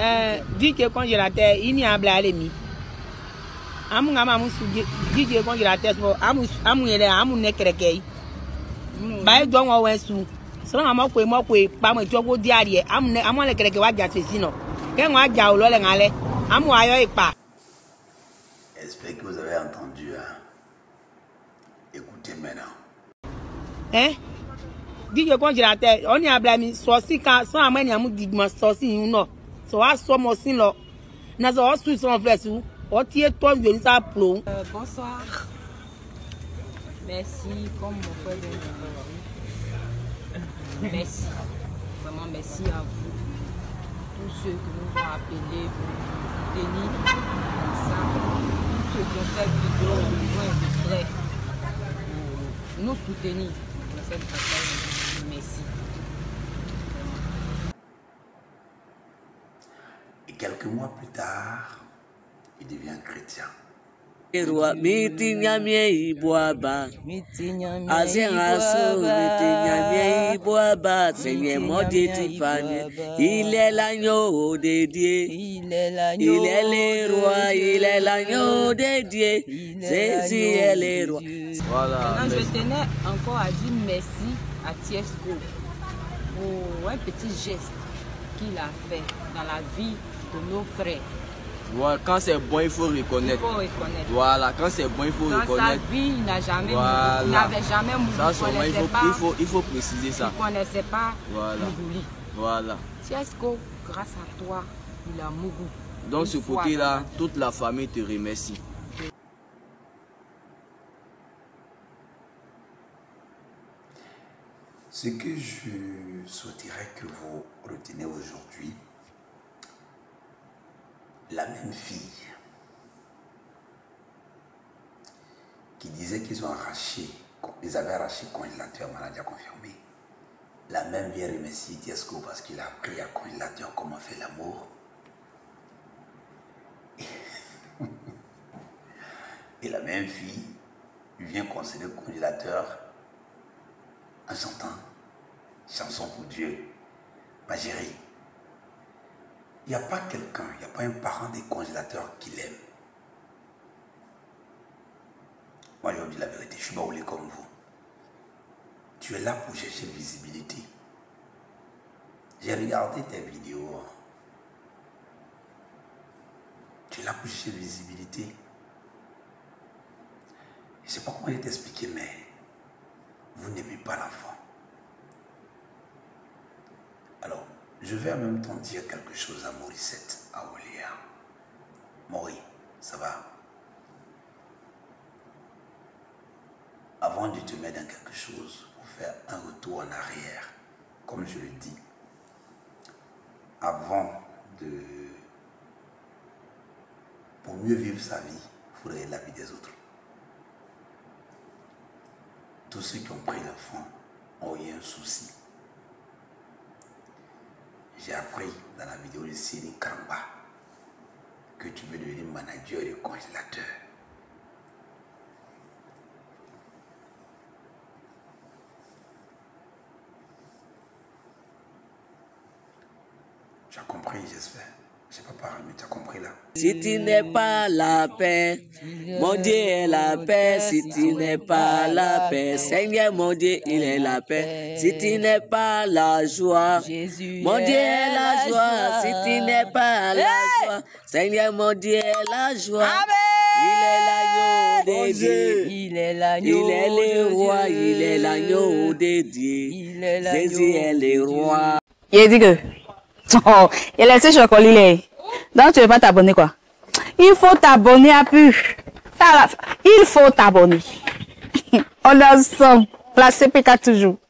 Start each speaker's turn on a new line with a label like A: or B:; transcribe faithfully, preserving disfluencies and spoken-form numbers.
A: Euh, dit que congélateur, il n'y a pas de mi. Amu ngama amu suji, dit que congélateur, amu amu yele amu nekrekei. Ba do won wesu. So ngama ko mo ko pa mo jogo di are, amu ne amu le kreke wa ja sesi no. Ke won aja o lo le ngale. Amu ayo ipa.
B: J'espère que vous avez entendu. Hein. Écoutez maintenant.
A: Hein? Dit que congélateur, on y a blâmi sosi ka so amani amu digma sosi no. So a so mo sin lo. Na so su son flesu. O tie ton de ça plomb.
C: Bonsoir. Merci comme mon frère vient de dire. Merci. Vraiment merci à vous. Tous ceux qui nous ont appelés pour nous soutenir. Ça. Tous ceux qui ont fait vidéo au besoin de frères. Pour nous soutenir dans cette bataille. Merci.
B: Et quelques mois plus tard, il devient chrétien.
D: Mitinyamie iboaba, azeraso mitinyamie iboaba, Seigneur mon Dieu tu parles, il est l'agneau de Dieu, il est le roi, il est l'agneau de Dieu, Jésus est le roi.
C: Voilà. Je tenais encore à dire merci à Tiesco pour un petit geste qu'il a fait dans la vie de nos frères.
E: Voilà, quand c'est bon, il faut reconnaître.
C: Il faut reconnaître.
E: Voilà, quand c'est bon, il faut
C: dans
E: reconnaître.
C: Dans sa vie, il n'a jamais
E: voilà.
C: Il n'avait jamais mouru.
E: Ça, il, il, faut,
C: pas,
E: il, faut, il faut préciser ça.
C: Il ne connaissait pas
E: voilà.
C: Mougouli.
E: Voilà.
C: Tiesco, grâce à toi, il a mouru.
E: Donc, ce côté-là, toute la famille te remercie.
B: Ce que je souhaiterais que vous retenez aujourd'hui, la même fille qui disait qu'ils ont arraché, ils avaient arraché le congélateur, on a déjà confirmé. La même vient remercier Tiesco parce qu'il a appris à congélateur comment faire l'amour. Et la même fille vient conseiller le congélateur en chantant chanson pour Dieu. Ma chérie, il n'y a pas quelqu'un, il n'y a pas un parent des congélateurs qui l'aime. Moi, je vous dis la vérité, je suis pas roulé comme vous. Tu es là pour chercher visibilité. J'ai regardé tes vidéos. Tu es là pour chercher visibilité. Je ne sais pas comment t'expliquer, mais vous n'aimez pas l'enfant. Alors, je vais en même temps dire quelque chose à Morissette, à Oléa. Mori, ça va? Avant de te mettre dans quelque chose, pour faire un retour en arrière, comme je le dis, avant de... Pour mieux vivre sa vie, il faudrait la vie des autres. Tous ceux qui ont pris l'enfant ont eu un souci. J'ai appris dans la vidéo de Sini Kamba que tu veux devenir manager de congélateur. Tu as compris, j'espère. Je n'ai pas parlé, mais tu as compris là.
D: Si tu n'es pas la paix, mon Dieu est la paix. Si tu n'es pas la paix, Seigneur, mon Dieu, il est la paix. Si tu n'es pas la joie, mon Dieu est la joie. Si tu n'es pas la joie, Seigneur, mon Dieu est la joie. Il est l'agneau de Dieu.
C: Il est l'agneau.
D: Il est le roi. Il est l'agneau de Dieu. Jésus est le roi.
F: Il dit que oh, il a laissé chocolat. Donc tu ne veux pas t'abonner quoi? Il faut t'abonner à plus. Il faut t'abonner. On a son. La C P K toujours.